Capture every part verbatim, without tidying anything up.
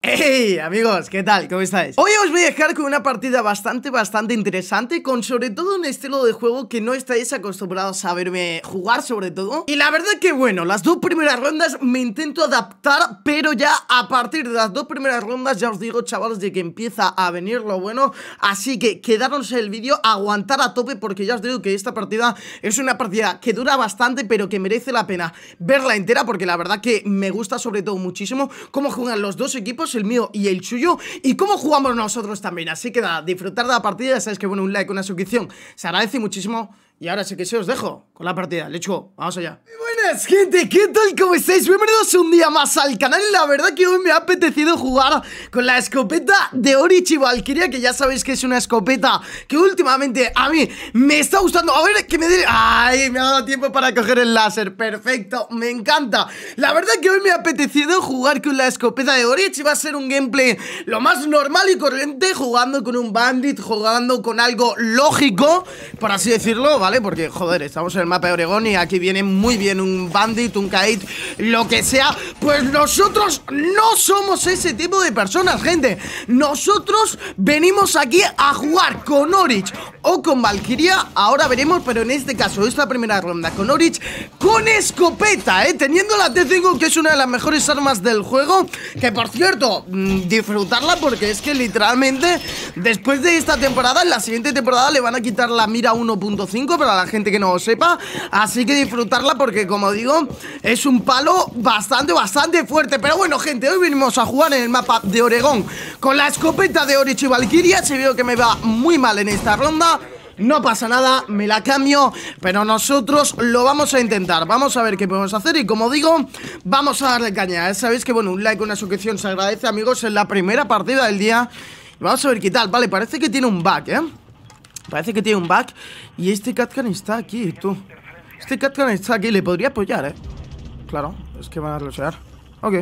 Hey amigos, ¿qué tal? ¿Cómo estáis? Hoy os voy a dejar con una partida bastante, bastante interesante, con sobre todo un estilo de juego que no estáis acostumbrados a verme jugar sobre todo. Y la verdad que bueno, las dos primeras rondas me intento adaptar, pero ya a partir de las dos primeras rondas ya os digo, chavales, de que empieza a venir lo bueno. Así que quedaros el vídeo, aguantar a tope, porque ya os digo que esta partida es una partida que dura bastante, pero que merece la pena verla entera, porque la verdad que me gusta sobre todo muchísimo cómo juegan los dos equipos, el mío y el suyo, y cómo jugamos nosotros también. Así que nada, disfrutar de la partida. Ya sabéis que bueno, un like, una suscripción se agradece muchísimo. Y ahora sí que se os dejo con la partida. Let's go, vamos allá. Muy buenas, gente, ¿qué tal? ¿Cómo estáis? Bienvenidos un día más al canal. La verdad que hoy me ha apetecido jugar con la escopeta de Oryx Valkyria, que ya sabéis que es una escopeta que últimamente a mí me está gustando. A ver, que me dé... ¡Ay! Me ha dado tiempo para coger el láser. Perfecto, me encanta. La verdad que hoy me ha apetecido jugar con la escopeta de Oryx. Y va a ser un gameplay lo más normal y corriente, jugando con un bandit, jugando con algo lógico, por así decirlo, ¿vale? Porque, joder, estamos en el mapa de Oregón y aquí viene muy bien un bandit, un kite, lo que sea. Pues nosotros no somos ese tipo de personas, gente. Nosotros venimos aquí a jugar con Oryx o con Valkyria. Ahora veremos, pero en este caso, esta primera ronda con Oryx, con escopeta, ¿eh? Teniendo la T cinco, que es una de las mejores armas del juego. Que, por cierto, mmm, disfrutarla, porque es que literalmente después de esta temporada, en la siguiente temporada le van a quitar la mira uno punto cinco para la gente que no lo sepa. Así que disfrutarla, porque como digo, es un palo bastante, bastante fuerte. Pero bueno, gente, hoy venimos a jugar en el mapa de Oregón con la escopeta de Oryx Valkyria. Si veo que me va muy mal en esta ronda, no pasa nada, me la cambio, pero nosotros lo vamos a intentar. Vamos a ver qué podemos hacer y, como digo, vamos a darle caña. Sabéis que, bueno, un like, una suscripción se agradece, amigos, en la primera partida del día. Vamos a ver qué tal. Vale, parece que tiene un bug, ¿eh? Parece que tiene un bug. Y este Catcan está aquí, tú. Este Catcan está aquí, le podría apoyar, ¿eh? Claro, es que van a rushear. Ok.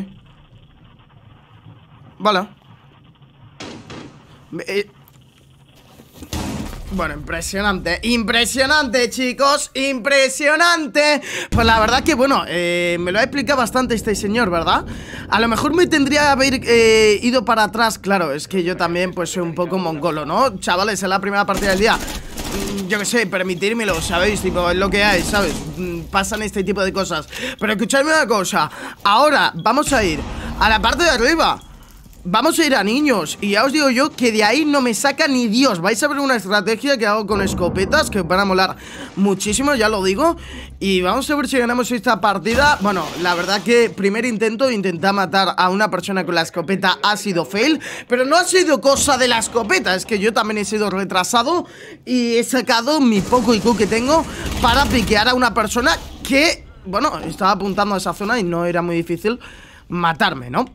Vale. Eh... Bueno, impresionante, impresionante, chicos, impresionante. Pues la verdad que, bueno, eh, me lo ha explicado bastante este señor, ¿verdad? A lo mejor me tendría que haber eh, ido para atrás. Claro, es que yo también pues soy un poco mongolo, ¿no? Chavales, en la primera partida del día, yo qué sé, permitírmelo, ¿sabéis? Tipo, es lo que hay, ¿sabes? Pasan este tipo de cosas. Pero escuchadme una cosa. Ahora vamos a ir a la parte de arriba. Vamos a ir a niños. Y ya os digo yo que de ahí no me saca ni Dios. Vais a ver una estrategia que hago con escopetas que os van a molar muchísimo, ya lo digo. Y vamos a ver si ganamos esta partida. Bueno, la verdad que primer intento, intentar matar a una persona con la escopeta, ha sido fail. Pero no ha sido cosa de la escopeta, es que yo también he sido retrasado y he sacado mi poco I Q que tengo para piquear a una persona que, bueno, estaba apuntando a esa zona y no era muy difícil matarme, ¿no?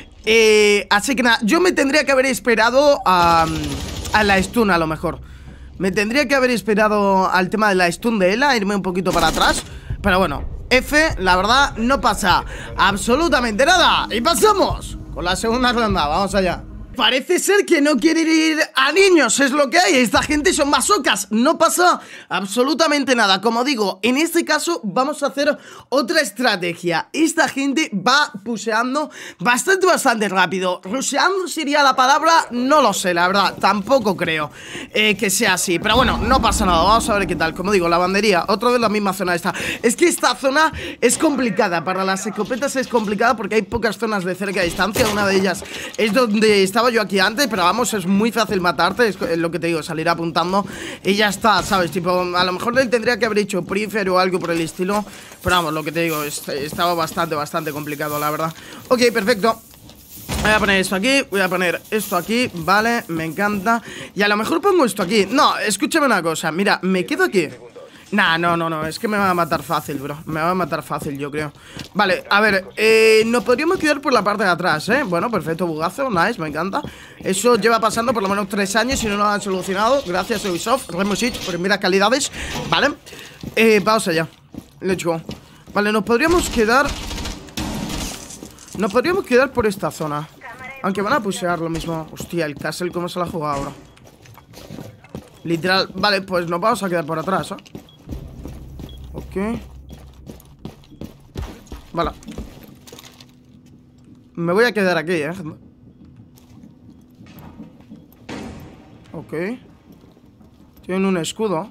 Eh, así que nada, yo me tendría que haber esperado a, a la stun, a lo mejor. Me tendría que haber esperado al tema de la stun de Ela, irme un poquito para atrás. Pero bueno, F, la verdad, no pasa absolutamente nada. Y pasamos con la segunda ronda, vamos allá. Parece ser que no quiere ir a niños, es lo que hay. Esta gente son masocas, no pasa absolutamente nada. Como digo, en este caso vamos a hacer otra estrategia. Esta gente va pusheando bastante, bastante rápido. Rusheando sería la palabra, no lo sé, la verdad, tampoco creo eh, que sea así. Pero bueno, no pasa nada, vamos a ver qué tal. Como digo, lavandería, otra vez la misma zona esta. Es que esta zona es complicada, para las escopetas es complicada porque hay pocas zonas de cerca distancia. Una de ellas es donde está yo aquí antes, pero vamos, es muy fácil matarte. Es lo que te digo, salir apuntando y ya está, ¿sabes? Tipo, a lo mejor él tendría que haber hecho prefer o algo por el estilo, pero vamos, lo que te digo, es, estaba bastante, bastante complicado, la verdad. Ok, perfecto. Voy a poner esto aquí, voy a poner esto aquí, vale, me encanta. Y a lo mejor pongo esto aquí. No, escúchame una cosa, mira, me quedo aquí. Nah, no, no, no, es que me va a matar fácil, bro. Me va a matar fácil, yo creo. Vale, a ver, eh, nos podríamos quedar por la parte de atrás, ¿eh? Bueno, perfecto, bugazo, nice, me encanta. Eso lleva pasando por lo menos tres años y no lo han solucionado. Gracias, Ubisoft, Rainbow Six, por miras calidades. Vale, eh, vamos allá. Let's go. Vale, nos podríamos quedar... Nos podríamos quedar por esta zona. Aunque van a pushear lo mismo. Hostia, el Castle, ¿cómo se la ha jugado ahora? Literal, vale, pues nos vamos a quedar por atrás, ¿eh? Ok. Vale. Me voy a quedar aquí, ¿eh? Ok. Tienen un escudo.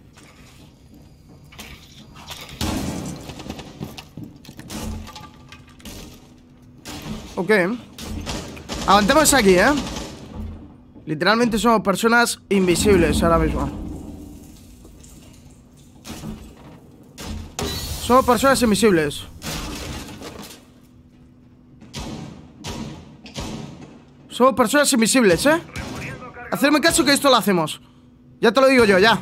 Ok. Aguantemos aquí, ¿eh? Literalmente somos personas invisibles ahora mismo. Somos personas invisibles. Somos personas invisibles, ¿eh? Hacerme caso que esto lo hacemos. Ya te lo digo yo, ya.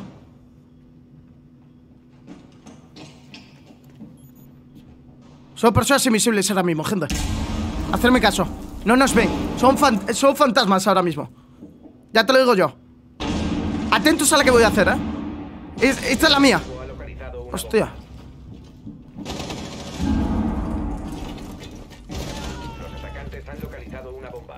Somos personas invisibles ahora mismo, gente. Hacerme caso. No nos ven. Son, fan son fantasmas ahora mismo. Ya te lo digo yo. Atentos a la que voy a hacer, ¿eh? Es, esta es la mía. Hostia. Los atacantes han localizado una bomba.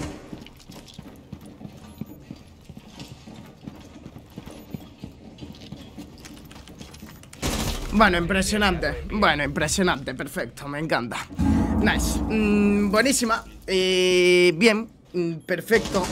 Bueno, impresionante. Bueno, impresionante, perfecto, me encanta. Nice, mm, buenísima. eh, Bien, mm, perfecto.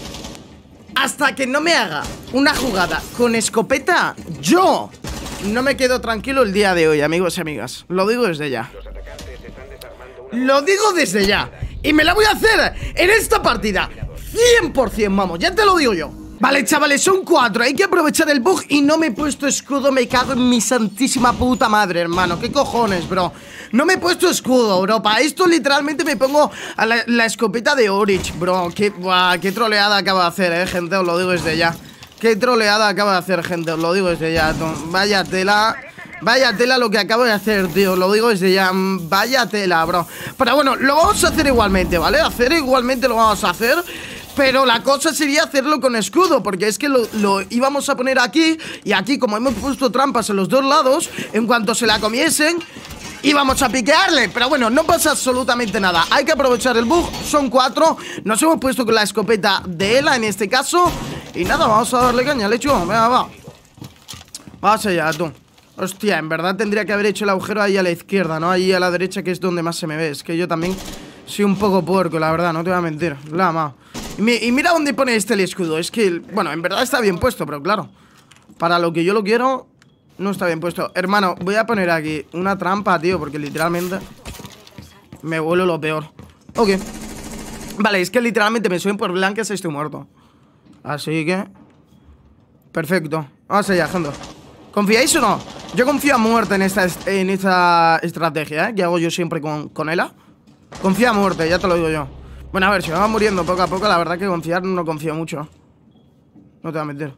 Hasta que no me haga una jugada con escopeta, yo no me quedo tranquilo el día de hoy, amigos y amigas. Lo digo desde ya. Los atacantes están desarmando una Lo digo desde ya. Y me la voy a hacer en esta partida cien por cien, vamos, ya te lo digo yo. Vale, chavales, son cuatro. Hay que aprovechar el bug y no me he puesto escudo. Me cago en mi santísima puta madre, hermano. ¿Qué cojones, bro? No me he puesto escudo, bro. Para esto literalmente me pongo a la, la escopeta de Orich, bro. Qué, buah, qué troleada acaba de hacer, eh, gente. Os lo digo desde ya. Qué troleada acaba de hacer, gente. Os lo digo desde ya. Vaya tela. Vaya tela lo que acabo de hacer, tío. Lo digo desde ya. Vaya tela, bro. Pero bueno, lo vamos a hacer igualmente, ¿vale? Hacer igualmente lo vamos a hacer. Pero la cosa sería hacerlo con escudo, porque es que lo, lo íbamos a poner aquí. Y aquí, como hemos puesto trampas en los dos lados, en cuanto se la comiesen, íbamos a piquearle. Pero bueno, no pasa absolutamente nada. Hay que aprovechar el bug, son cuatro. Nos hemos puesto con la escopeta de Ela en este caso. Y nada, vamos a darle caña, lecho. Venga, va. Vamos allá, tú. Hostia, en verdad tendría que haber hecho el agujero ahí a la izquierda, ¿no? Ahí a la derecha, que es donde más se me ve. Es que yo también soy un poco puerco, la verdad, no te voy a mentir. La ma. Y, mi, y mira dónde pone este el escudo. Es que, bueno, en verdad está bien puesto, pero claro, para lo que yo lo quiero, no está bien puesto. Hermano, voy a poner aquí una trampa, tío, porque literalmente me vuelo lo peor. Ok. Vale, es que literalmente me suben por blancas y estoy muerto. Así que perfecto. Vamos allá, gente. ¿Confiáis o no? Yo confío a muerte en esta, en esta estrategia, ¿eh? Que hago yo siempre con, con Ela. Confío a muerte, ya te lo digo yo. Bueno, a ver, si me va muriendo poco a poco, la verdad que confiar no confío mucho. No te voy a meter.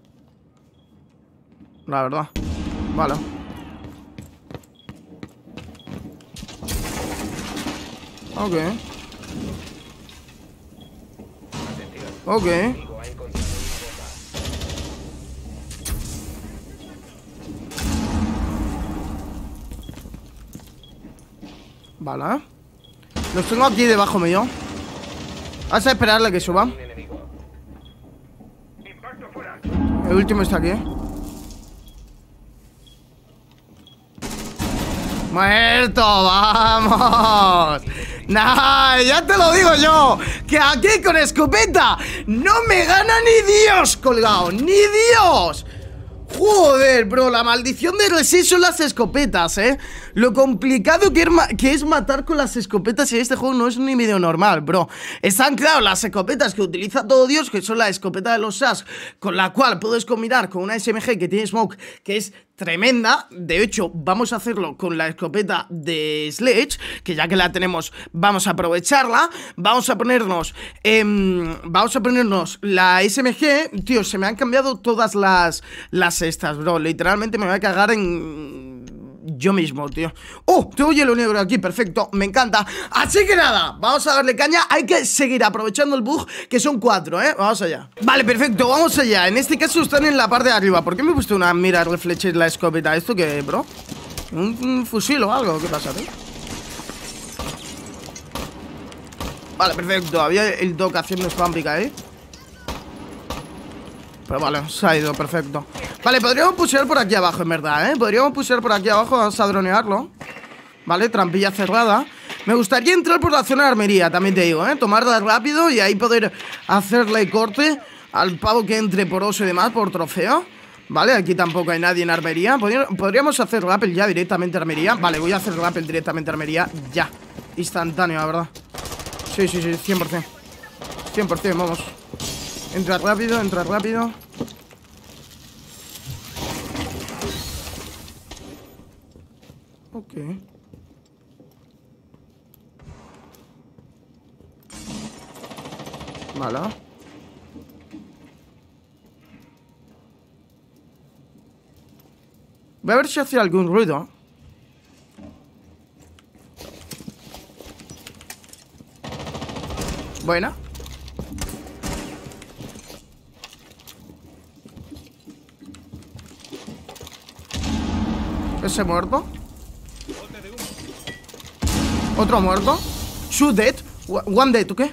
La verdad. Vale. Ok. Ok. Vale. Los tengo aquí debajo mío. Vas a esperarle a que suba. El último está aquí. ¡Muerto! ¡Vamos! Nah, ya te lo digo yo. Que aquí con escopeta no me gana ni Dios colgado. ¡Ni Dios! Joder, bro, la maldición de Reset son las escopetas, ¿eh? Lo complicado que, que es matar con las escopetas en este juego no es ni medio normal, bro. Están, claro, las escopetas que utiliza todo Dios, que son la escopeta de los S A S, con la cual puedes combinar con una S M G que tiene smoke, que es tremenda. De hecho, vamos a hacerlo con la escopeta de Sledge, que ya que la tenemos, vamos a aprovecharla. Vamos a ponernos eh, Vamos a ponernos la S M G. Tío, se me han cambiado todas las Las estas, bro, literalmente me voy a cagar en yo mismo, tío. ¡Oh! Tengo hielo negro aquí, perfecto, me encanta. Así que nada, vamos a darle caña. Hay que seguir aprovechando el bug, que son cuatro, ¿eh? Vamos allá. Vale, perfecto, vamos allá. En este caso están en la parte de arriba. ¿Por qué me he puesto una mira refleche la escopeta? ¿Esto qué, bro? ¿Un, un fusil o algo? ¿Qué pasa, tío? Vale, perfecto. Había el Doc haciendo spampica ahí, ¿eh? Pero vale, se ha ido, perfecto. Vale, podríamos pushear por aquí abajo, en verdad, ¿eh? Podríamos pushear por aquí abajo, vamos a dronearlo. Vale, trampilla cerrada. Me gustaría entrar por la zona de armería, también te digo, ¿eh? Tomarla rápido y ahí poder hacerle corte al pavo que entre por oso y demás, por trofeo. Vale, aquí tampoco hay nadie en armería. Podríamos hacer rappel ya directamente a armería. Vale, voy a hacer rappel directamente a armería ya. Instantáneo, la verdad. Sí, sí, sí, cien por cien. cien por cien, vamos. Entra rápido, entra rápido. Ok. Vale. Voy a ver si hace algún ruido. Buena. Ese muerto. Otro muerto. Two dead. One dead, ¿tú qué?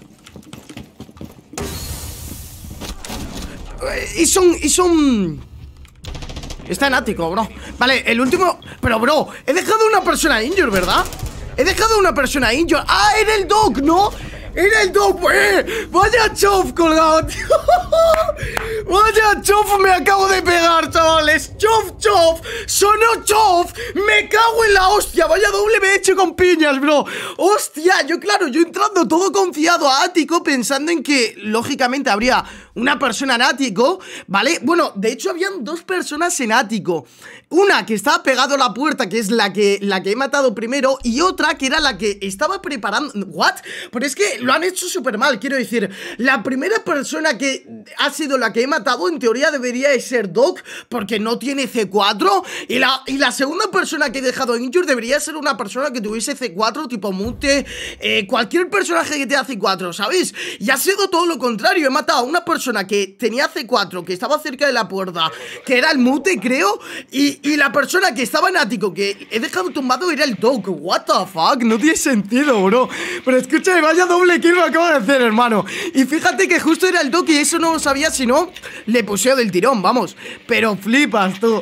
Hizo un... Hizo un... Está en ático, bro. Vale, el último... Pero, bro, he dejado una persona injured, ¿verdad? He dejado una persona injured. ¡Ah, era el dog, ¿no? Era el dog, eh. Vaya chof colgado, tío. Vaya chof me acabo de pegar, chavales. Chof, chof. Sonó chof. Me cago en la hostia. Vaya doble me he hecho con piñas, bro. Hostia, yo claro, yo entrando todo confiado a ático, pensando en que, lógicamente, habría una persona en ático, ¿vale? Bueno, de hecho habían dos personas en ático. Una que estaba pegado a la puerta, que es la que, la que he matado primero, y otra que era la que estaba preparando... ¿What? Pero es que lo han hecho súper mal, quiero decir. La primera persona que ha sido la que he matado, en teoría debería de ser Doc, porque no tiene C cuatro. Y la, y la segunda persona que he dejado injured debería ser una persona que tuviese C cuatro, tipo Mute, eh, cualquier personaje que tenga C cuatro, ¿sabéis? Y ha sido todo lo contrario. He matado a una persona que tenía C cuatro, que estaba cerca de la puerta, que era el Mute, creo, y, y la persona que estaba en ático, que he dejado tumbado, era el Doc. What the fuck, no tiene sentido, bro. Pero escúchame, vaya doble kill me acabo de hacer, hermano. Y fíjate que justo era el Doc y eso no lo sabía, si no, le puseo del tirón, vamos. Pero flipas, tú.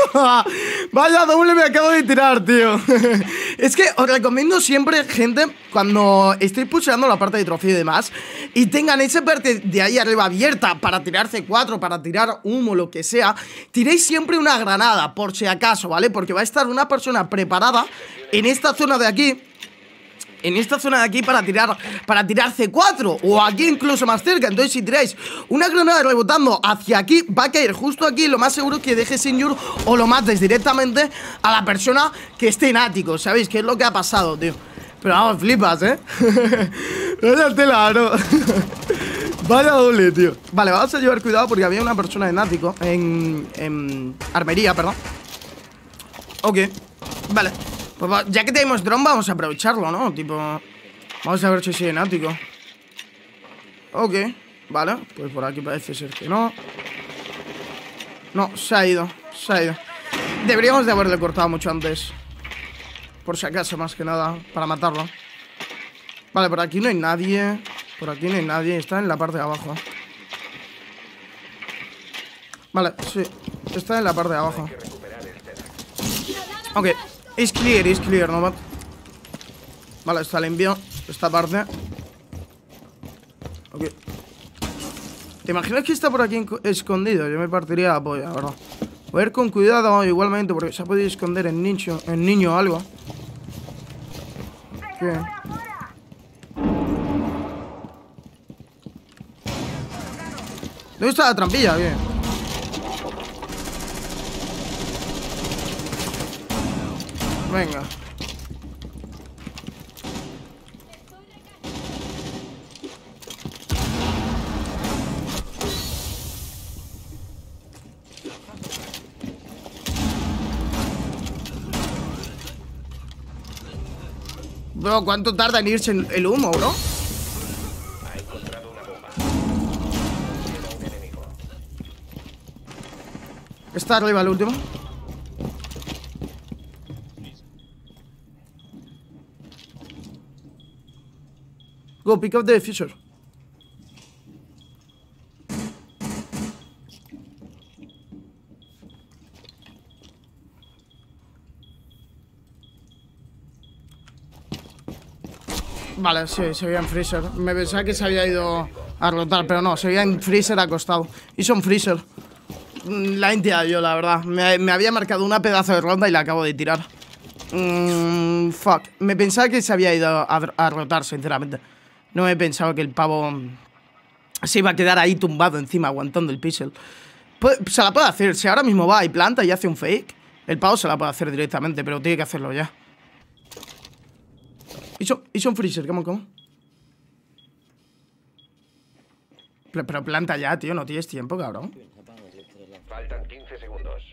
Vaya doble me acabo de tirar, tío. Es que os recomiendo siempre, gente, cuando estéis puseando la parte de trofeo y demás, y tengan esa parte de ahí arriba abierta para tirar C cuatro, para tirar humo, lo que sea, tiréis siempre una granada, por si acaso, ¿vale? Porque va a estar una persona preparada en esta zona de aquí, en esta zona de aquí para tirar para tirar C cuatro, o aquí incluso más cerca. Entonces si tiráis una granada rebotando hacia aquí, va a caer justo aquí. Lo más seguro que dejes injure o lo mates directamente a la persona que esté en ático. ¿Sabéis qué es lo que ha pasado, tío? Pero vamos, flipas, ¿eh? Vaya tela, ¿no? Vaya doble, tío. Vale, vamos a llevar cuidado porque había una persona en ático, En, en armería, perdón. Ok, vale. Pues ya que tenemos dron, vamos a aprovecharlo, ¿no? Tipo, vamos a ver si sigue en ático. Ok, vale. Pues por aquí parece ser que no. No, se ha ido, se ha ido. Deberíamos de haberle cortado mucho antes, por si acaso, más que nada, para matarlo. Vale, por aquí no hay nadie. Por aquí no hay nadie, está en la parte de abajo. Vale, sí, está en la parte de abajo. Ok, es clear, es clear, ¿no? Vale, está limpio esta parte. Ok. ¿Te imaginas que está por aquí escondido? Yo me partiría la polla, la verdad. Voy a ir con cuidado igualmente, porque se ha podido esconder en niño, en niño o algo. ¿Qué? ¿Dónde está la trampilla? Bien. Venga. Bro, ¿cuánto tarda en irse el humo, bro? Ha encontrado una bomba. Queda un enemigo. Está arriba el último. Go, pick up the diffuser. Vale, sí, se veía en freezer. Me pensaba que se había ido a rotar, pero no, seguía en freezer acostado. Y son freezer. La he intiado yo, la verdad. Me, me había marcado una pedazo de ronda y la acabo de tirar. Mm, fuck. Me pensaba que se había ido a, a rotar, sinceramente. No me pensaba que el pavo se iba a quedar ahí tumbado encima, aguantando el pixel. Pues, se la puede hacer. Si ahora mismo va y planta y hace un fake, el pavo se la puede hacer directamente, pero tiene que hacerlo ya. Hizo, hizo un freezer, ¿cómo, cómo? Pero, pero planta ya, tío, no tienes tiempo, cabrón. Faltan quince segundos.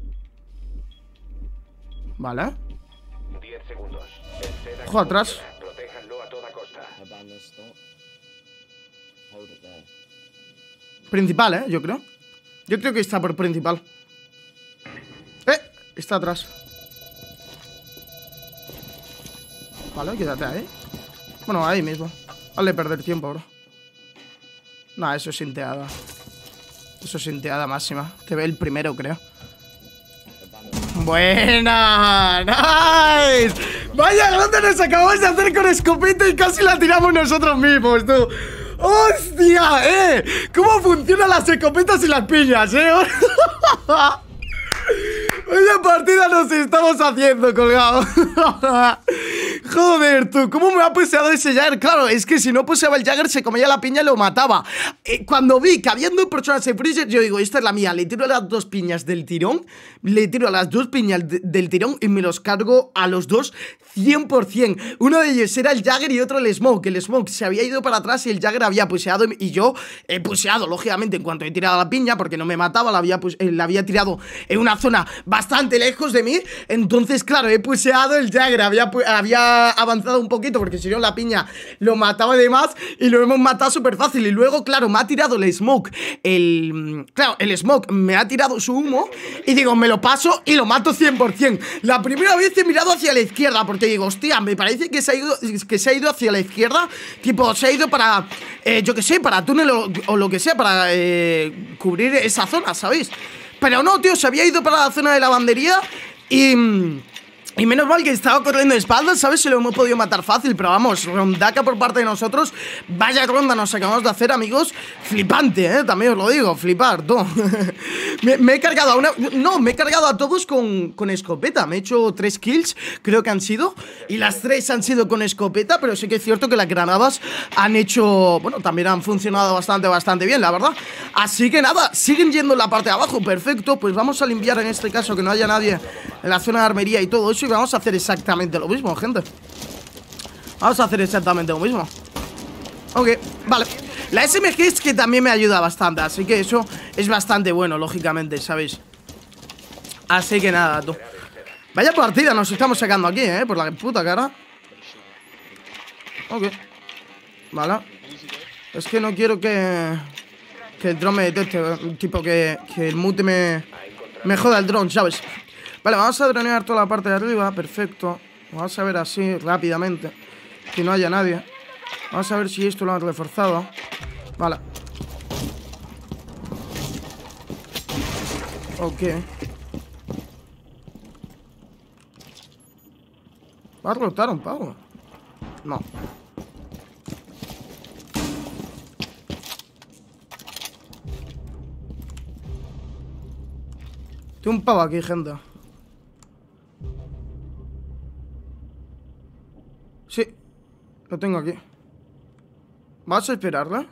Vale. diez segundos. El SEDAX Ojo atrás. funciona. Protéjanlo a toda costa. Principal, eh, yo creo. Yo creo que está por principal. Eh, está atrás. Vale, quédate ahí. Bueno, ahí mismo. Hazle perder tiempo, bro. Nah, eso es sinteada. Eso es sinteada máxima. Te ve el primero, creo. ¡Buena! ¡Nice! Vaya ronda nos acabamos de hacer con escopeta y casi la tiramos nosotros mismos, tú. ¡Hostia, eh! ¿Cómo funcionan las escopetas y las piñas, eh? Vaya partida nos estamos haciendo, colgado. Joder, tú, ¿cómo me ha puseado ese Jagger? Claro, es que si no puseaba el Jagger se comía la piña y lo mataba. eh, Cuando vi que había dos personas en freezer, yo digo, esta es la mía. Le tiro las dos piñas del tirón. Le tiro las dos piñas de, del tirón y me los cargo a los dos cien por cien. Uno de ellos era el Jagger y otro el Smoke. El Smoke se había ido para atrás y el Jagger había puseado. Y yo he puseado, lógicamente, en cuanto he tirado la piña, porque no me mataba, la había, eh, la había tirado en una zona bastante lejos de mí. Entonces, claro, he puseado el Jagger. Había, había avanzado un poquito, porque si no la piña lo mataba de más. Y lo hemos matado súper fácil. Y luego, claro, me ha tirado el Smoke. El... Claro, el Smoke me ha tirado su humo. Y digo, me lo paso y lo mato cien por cien. La primera vez he mirado hacia la izquierda, porque digo, hostia, me parece que se ha ido, que se ha ido hacia la izquierda. Tipo, se ha ido para, eh, yo que sé, para túnel o, o lo que sea, para eh, cubrir esa zona, ¿sabéis? Pero no, tío, se había ido para la zona de lavandería. Y... Y menos mal que estaba corriendo de espaldas, ¿sabes? Se lo hemos podido matar fácil, pero vamos, rondaca por parte de nosotros. Vaya ronda nos acabamos de hacer, amigos. Flipante, ¿eh? También os lo digo, flipar, todo. me, me he cargado a una... No, me he cargado a todos con, con escopeta. Me he hecho tres kills, creo que han sido. Y las tres han sido con escopeta, pero sí que es cierto que las granadas han hecho... Bueno, también han funcionado bastante, bastante bien, la verdad. Así que nada, siguen yendo en la parte de abajo, perfecto. Pues vamos a limpiar en este caso, que no haya nadie en la zona de armería y todo eso. Y vamos a hacer exactamente lo mismo, gente. Vamos a hacer exactamente lo mismo. Ok, vale. La S M G es que también me ayuda bastante, así que eso es bastante bueno, lógicamente, ¿sabéis? Así que nada, tú. Vaya partida nos estamos sacando aquí, ¿eh? Por la puta cara. Ok. Vale. Es que no quiero que... Que el dron me detecte, tipo que, que el mute me... Me joda el dron, ¿sabes? Vale, vamos a dronear toda la parte de arriba, perfecto. Vamos a ver así, rápidamente, que no haya nadie. Vamos a ver si esto lo han reforzado. Vale. Ok. ¿Va a rotar un pavo? No. Tengo un pavo aquí, gente. Sí, lo tengo aquí. ¿Vas a esperarla?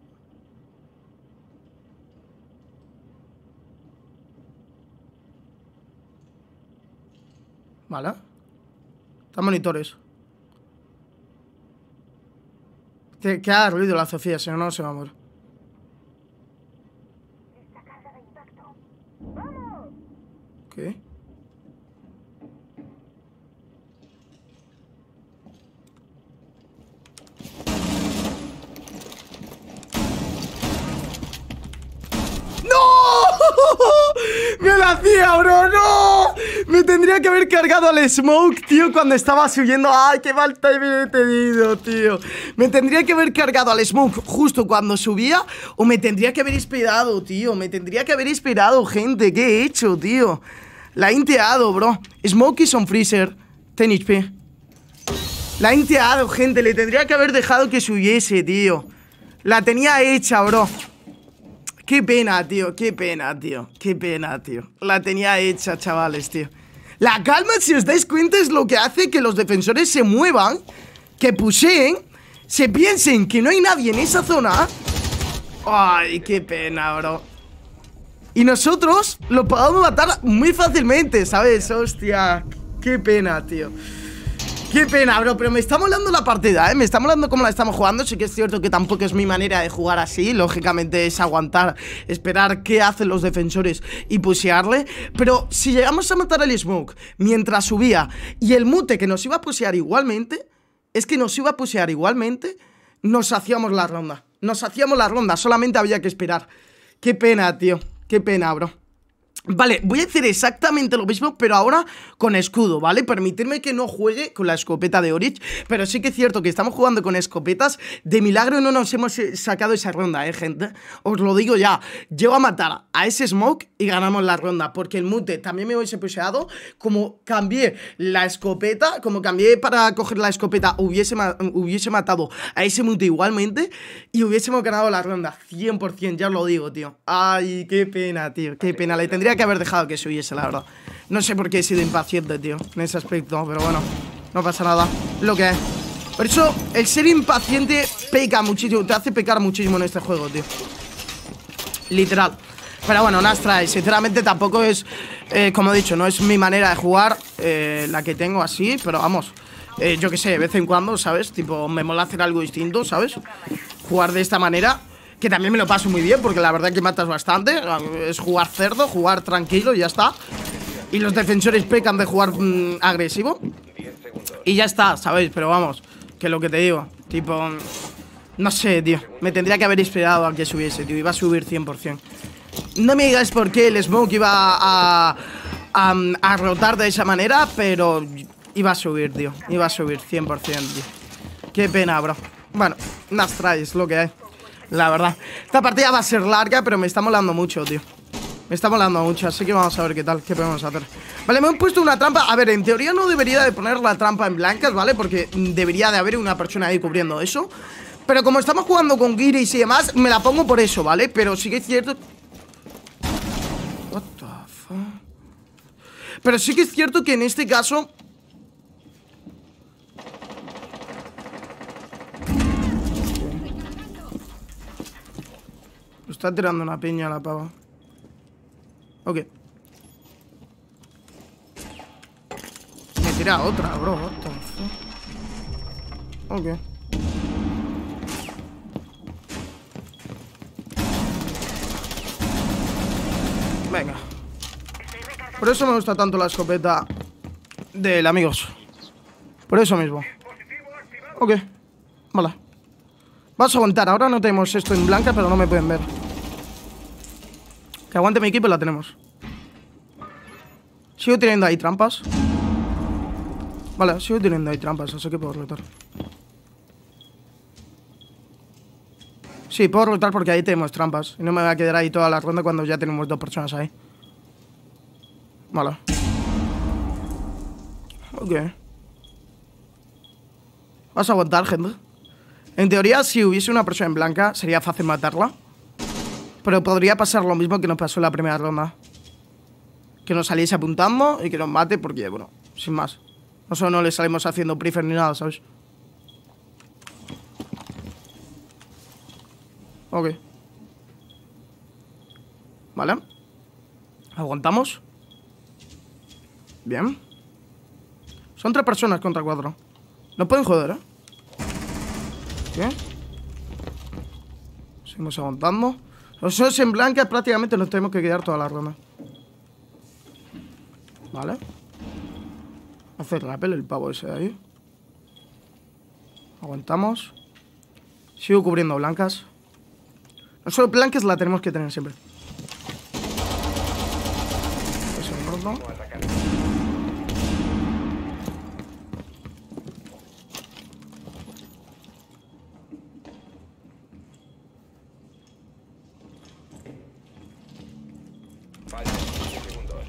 Vale. Están monitores. Que, que haga ruido la Sofía, si no, no se va a morir. ¿Qué? ¡Me la hacía, bro! ¡No! Me tendría que haber cargado al Smoke, tío, cuando estaba subiendo. ¡Ay, qué mal timing he tenido, tío! Me tendría que haber cargado al Smoke justo cuando subía. O me tendría que haber esperado, tío. Me tendría que haber esperado, gente. ¿Qué he hecho, tío? La he inteado, bro. Smoke y Son Freezer. ten H P. La he inteado, gente. Le tendría que haber dejado que subiese, tío. La tenía hecha, bro. Qué pena, tío, qué pena, tío. Qué pena, tío. La tenía hecha, chavales, tío. La calma, si os dais cuenta, es lo que hace que los defensores se muevan, que pusheen, se piensen que no hay nadie en esa zona. Ay, qué pena, bro. Y nosotros lo podemos matar muy fácilmente, ¿sabes? Hostia, qué pena, tío. Qué pena, bro, pero me está molando la partida, ¿eh? Me está molando cómo la estamos jugando. Sí que es cierto que tampoco es mi manera de jugar así. Lógicamente es aguantar, esperar qué hacen los defensores y pushearle. Pero si llegamos a matar al Smoke mientras subía y el mute que nos iba a pushear igualmente, es que nos iba a pushear igualmente, nos hacíamos la ronda. Nos hacíamos la ronda, solamente había que esperar. Qué pena, tío, qué pena, bro. Vale, voy a hacer exactamente lo mismo, pero ahora con escudo, ¿vale? Permitirme que no juegue con la escopeta de Orich, pero sí que es cierto que estamos jugando con escopetas. De milagro no nos hemos sacado esa ronda, ¿eh, gente? Os lo digo ya. Llego a matar a ese Smoke y ganamos la ronda, porque el mute también me hubiese pusheado. Como cambié la escopeta, como cambié para coger la escopeta, hubiese, ma hubiese matado a ese mute igualmente y hubiésemos ganado la ronda, cien por cien, ya os lo digo, tío. Ay, qué pena, tío, qué pena. Le tendría que haber dejado que subiese, la verdad. No sé por qué he sido impaciente, tío, en ese aspecto, pero bueno, no pasa nada, lo que es. Por eso, el ser impaciente peca muchísimo, te hace pecar muchísimo en este juego, tío. Literal. Pero bueno, Nastra, sinceramente tampoco es, eh, como he dicho, no es mi manera de jugar, eh, la que tengo así, pero vamos, eh, yo que sé, de vez en cuando, ¿sabes? Tipo, me mola hacer algo distinto, ¿sabes? Jugar de esta manera. Que también me lo paso muy bien, porque la verdad que matas bastante. Es jugar cerdo, jugar tranquilo y ya está. Y los defensores pecan de jugar mmm, agresivo. Y ya está, ¿sabéis? Pero vamos, que lo que te digo, tipo, no sé, tío. Me tendría que haber esperado a que subiese, tío. Iba a subir cien por cien. No me digáis por qué el Smoke iba a, a, a rotar de esa manera, pero iba a subir, tío. Iba a subir cien por cien, tío. Qué pena, bro. Bueno, Nastra es lo que hay. La verdad, esta partida va a ser larga, pero me está molando mucho, tío. Me está molando mucho, así que vamos a ver qué tal, qué podemos hacer. Vale, me han puesto una trampa. A ver, en teoría no debería de poner la trampa en blancas, ¿vale? Porque debería de haber una persona ahí cubriendo eso. Pero como estamos jugando con Giris y demás, me la pongo por eso, ¿vale? Pero sí que es cierto... What the fuck? Pero sí que es cierto que en este caso... Está tirando una piña la pava. Ok. Me tira otra, bro. What the fuck? Ok. Venga. Por eso me gusta tanto la escopeta del amigos. Por eso mismo. Ok. Vale. Vas a aguantar. Ahora no tenemos esto en blanca, pero no me pueden ver. Que aguante mi equipo y la tenemos. Sigo teniendo ahí trampas. Vale, sigo teniendo ahí trampas, así que puedo rotar. Sí, puedo rotar porque ahí tenemos trampas. Y no me voy a quedar ahí toda la ronda cuando ya tenemos dos personas ahí. Vale. Ok. Vas a aguantar, gente. En teoría, si hubiese una persona en blanca, sería fácil matarla. Pero podría pasar lo mismo que nos pasó en la primera ronda. Que nos saliese apuntando y que nos mate porque, bueno, sin más. Nosotros no le salimos haciendo prefer ni nada, ¿sabes? Ok. Vale. Aguantamos. Bien. Son tres personas contra cuatro. No pueden joder, ¿eh? ¿Qué? Seguimos aguantando. Nosotros en blanca prácticamente nos tenemos que quedar toda la ronda. Vale. Hace rappel el pavo ese de ahí. Aguantamos. Sigo cubriendo blancas. Nosotros blancas la tenemos que tener siempre. Eso es roto. Faltan diez segundos.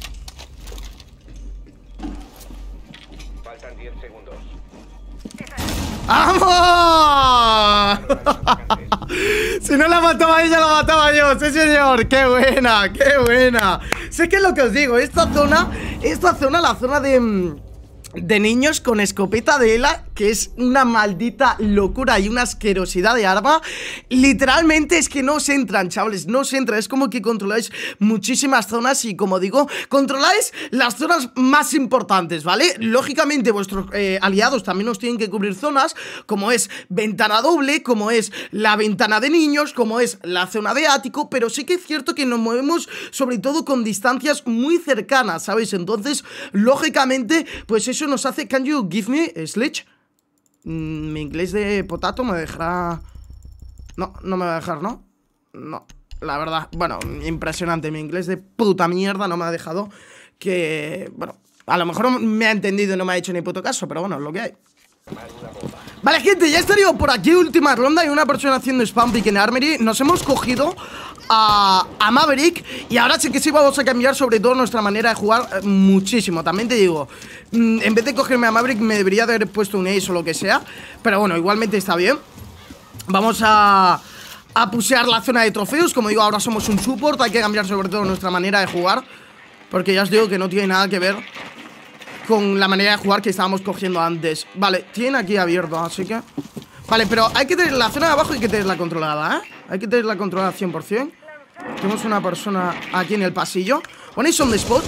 Faltan diez segundos. ¡Vamos! Si no la mataba ella, la mataba yo. Sí, señor. Qué buena, qué buena. Sé que es lo que os digo. Esta zona, esta zona, la zona de... de niños con escopeta de Ela, que es una maldita locura y una asquerosidad de arma. Literalmente es que no os entran, chavales, no os entra. Es como que controláis muchísimas zonas y, como digo, controláis las zonas más importantes, ¿vale? Lógicamente vuestros eh, aliados también os tienen que cubrir zonas, como es ventana doble, como es la ventana de niños, como es la zona de ático, pero sí que es cierto que nos movemos sobre todo con distancias muy cercanas, ¿sabéis? Entonces, lógicamente, pues eso nos hace... Can you give me a sledge? Mm, mi inglés de potato me dejará... No, no me va a dejar, ¿no? No, la verdad, bueno, impresionante. Mi inglés de puta mierda no me ha dejado. Que, bueno, a lo mejor me ha entendido y no me ha hecho ni puto caso, pero bueno, es lo que hay. Vale, gente, ya estaría por aquí. Última ronda y una persona haciendo spam pick en Armory. Nos hemos cogido a, a Maverick. Y ahora sí que sí vamos a cambiar sobre todo nuestra manera de jugar eh, muchísimo. También te digo, mmm, en vez de cogerme a Maverick me debería de haber puesto un ace o lo que sea. Pero bueno, igualmente está bien. Vamos a... a pusear la zona de trofeos. Como digo, ahora somos un support. Hay que cambiar sobre todo nuestra manera de jugar, porque ya os digo que no tiene nada que ver con la manera de jugar que estábamos cogiendo antes. Vale, tienen aquí abierto, así que... Vale, pero hay que tener la zona de abajo, hay que tenerla controlada, ¿eh? Hay que tenerla controlada cien por cien. Tenemos una persona aquí en el pasillo. ¿Ponéis on the spot?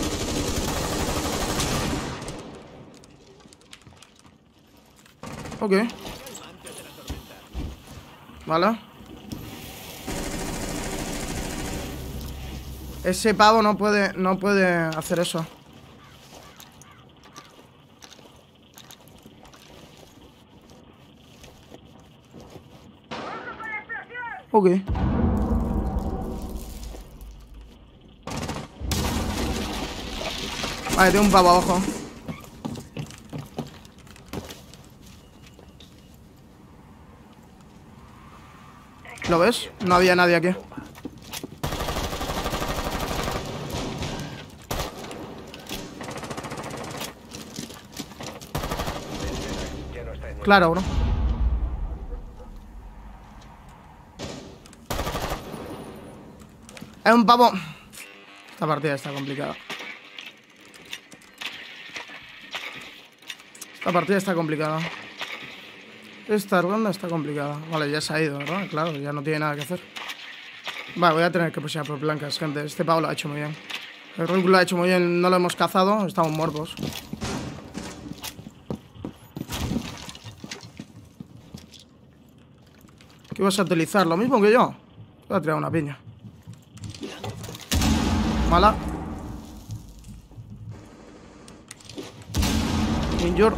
Ok. Vale. Ese pavo no puede, no puede hacer eso. Ok. Vale, tengo un pavo abajo. ¿Lo ves? No había nadie aquí. Claro, bro. Es un pavo. Esta partida está complicada. Esta partida está complicada. Esta ronda está complicada. Vale, ya se ha ido, ¿verdad? Claro, ya no tiene nada que hacer. Vale, voy a tener que pushear por blancas, gente. Este pavo lo ha hecho muy bien. El Rook lo ha hecho muy bien. No lo hemos cazado. Estamos muertos. ¿Qué vas a utilizar? ¿Lo mismo que yo? Voy a tirar una piña. Mala. Injure.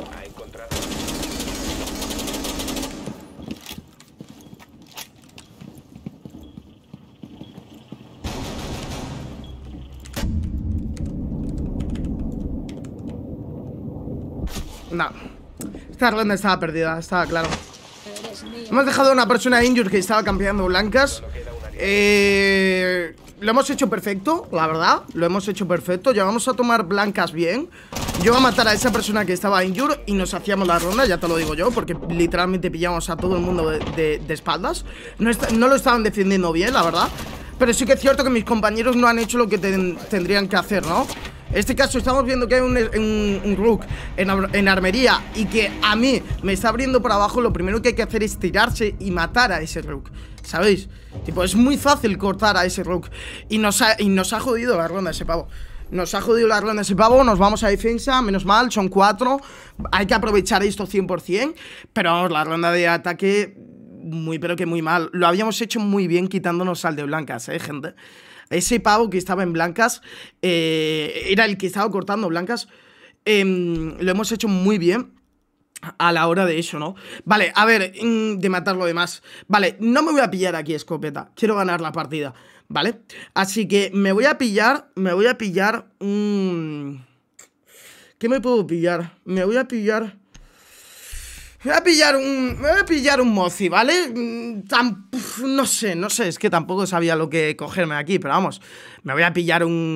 No. Esta ronda estaba perdida, estaba claro. Hemos dejado a una persona injured que estaba campeando blancas. Eh... Lo hemos hecho perfecto, la verdad. Lo hemos hecho perfecto. Ya vamos a tomar blancas bien. Yo voy a matar a esa persona que estaba injured y nos hacíamos la ronda, ya te lo digo yo, porque literalmente pillamos a todo el mundo de, de, de espaldas. No, está, no lo estaban defendiendo bien, la verdad. Pero sí que es cierto que mis compañeros no han hecho lo que ten, tendrían que hacer, ¿no? En este caso estamos viendo que hay un, un, un Rook en, en armería y que a mí me está abriendo por abajo. Lo primero que hay que hacer es tirarse y matar a ese Rook, ¿sabéis? Tipo, es muy fácil cortar a ese Rook. Y nos ha, y nos ha jodido la ronda ese pavo. Nos ha jodido la ronda ese pavo. Nos vamos a defensa, menos mal, son cuatro. Hay que aprovechar esto cien por cien. Pero vamos, la ronda de ataque muy pero que muy mal. Lo habíamos hecho muy bien quitándonos al de blancas, eh, gente. Ese pavo que estaba en blancas eh, era el que estaba cortando blancas. eh, Lo hemos hecho muy bien a la hora de eso, ¿no? Vale, a ver, de matar lo demás. Vale, no me voy a pillar aquí escopeta. Quiero ganar la partida, ¿vale? Así que me voy a pillar, me voy a pillar un... ¿Qué me puedo pillar? Me voy a pillar... Me voy a pillar un... Me voy a pillar un Mozi, ¿vale? Tan, no sé, no sé, es que tampoco sabía lo que cogerme aquí, pero vamos. Me voy a pillar un...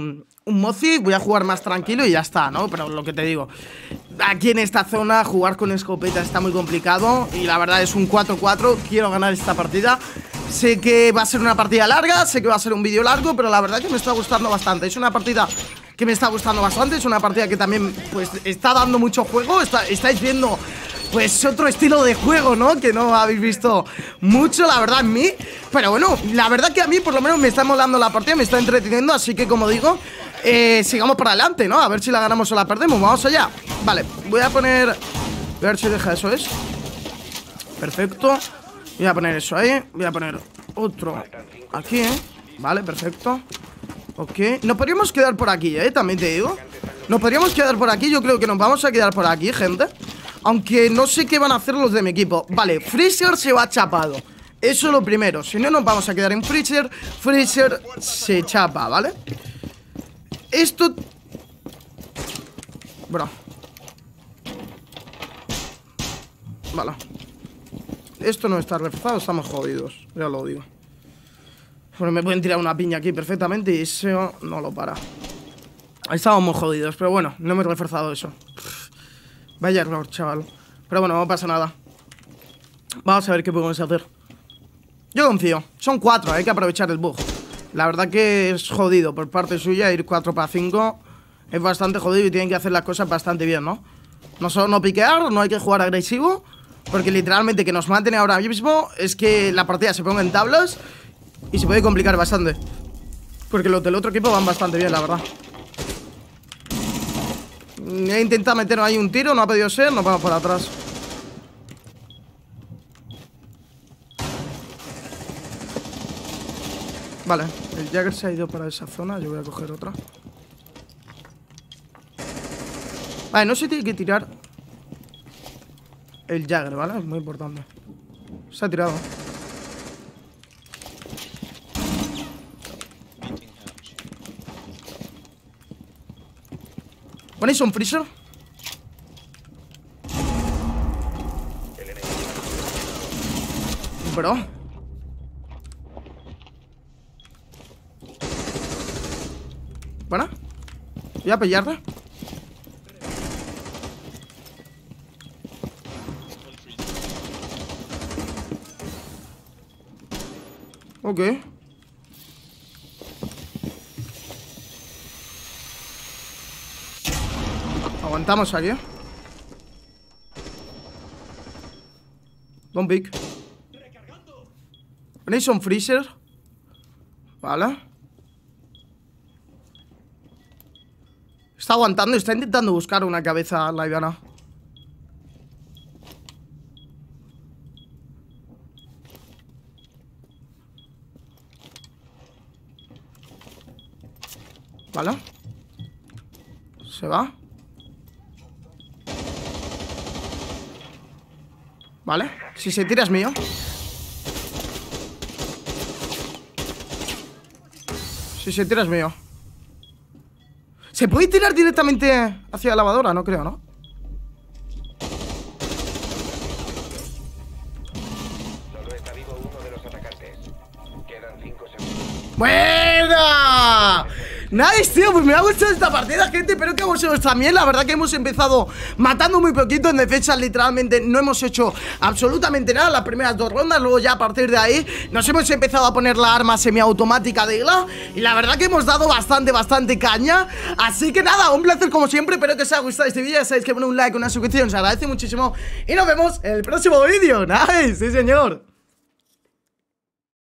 un Mozi, voy a jugar más tranquilo y ya está, ¿no? Pero lo que te digo, aquí en esta zona jugar con escopeta está muy complicado. Y la verdad es un cuatro cuatro, quiero ganar esta partida. Sé que va a ser una partida larga, sé que va a ser un vídeo largo, pero la verdad que me está gustando bastante. Es una partida que me está gustando bastante, es una partida que también pues está dando mucho juego. Está, estáis viendo pues otro estilo de juego, ¿no? Que no habéis visto mucho, la verdad, en mí. Pero bueno, la verdad que a mí por lo menos me está molando la partida, me está entreteniendo. Así que como digo, eh, sigamos para adelante, ¿no? A ver si la ganamos o la perdemos, vamos allá. Vale, voy a poner... Voy a ver si deja eso, es perfecto. Voy a poner eso ahí, voy a poner otro aquí, ¿eh? Vale, perfecto. Ok, nos podríamos quedar por aquí, ¿eh? También te digo, nos podríamos quedar por aquí, yo creo que nos vamos a quedar por aquí, gente. Aunque no sé qué van a hacer los de mi equipo. Vale, Freezer se va chapado. Eso es lo primero, si no nos vamos a quedar en Freezer. Freezer se chapa, ¿vale? Esto... Bro. Vale. Esto no está reforzado, estamos jodidos, ya lo digo. Bueno, me pueden tirar una piña aquí perfectamente y eso no lo para. Estábamos jodidos, pero bueno, no hemos reforzado eso. Vaya error, chaval. Pero bueno, no pasa nada. Vamos a ver qué podemos hacer. Yo confío, son cuatro, hay que aprovechar el bug. La verdad que es jodido por parte suya ir cuatro para cinco. Es bastante jodido y tienen que hacer las cosas bastante bien, ¿no? No solo no piquear, no hay que jugar agresivo, porque literalmente que nos maten ahora mismo es que la partida se ponga en tablas y se puede complicar bastante. Porque los del otro equipo van bastante bien, la verdad. He intentado meter ahí un tiro, no ha podido ser, nos vamos por atrás. Vale, el Jagger se ha ido para esa zona, yo voy a coger otra. Vale, no se tiene que tirar el Jagger, ¿vale? Es muy importante. Se ha tirado. ¿Ponéis un freezer? Bro. Bueno, voy a pillarla. Ok. Aguantamos aquí. Don't pick. ¿Tenéis un freezer? Vale. Está aguantando, está intentando buscar una cabeza la Ivana. Vale. Se va. Vale, si se tira es mío. Si se tira es mío. ¿Se puede tirar directamente hacia la lavadora? No creo, ¿no? Solo está vivo uno de los atacantes. Quedan cinco segundos. ¡Buena! Nice, tío, pues me ha gustado esta partida, gente. Espero que a vosotros también. La verdad que hemos empezado matando muy poquito. En defensa literalmente no hemos hecho absolutamente nada las primeras dos rondas. Luego ya a partir de ahí nos hemos empezado a poner la arma semiautomática de Igla. Y la verdad que hemos dado bastante, bastante caña. Así que nada, un placer como siempre. Espero que os haya gustado este vídeo. Ya sabéis que poner un like, una suscripción se agradece muchísimo. Y nos vemos en el próximo vídeo. Nice, sí señor.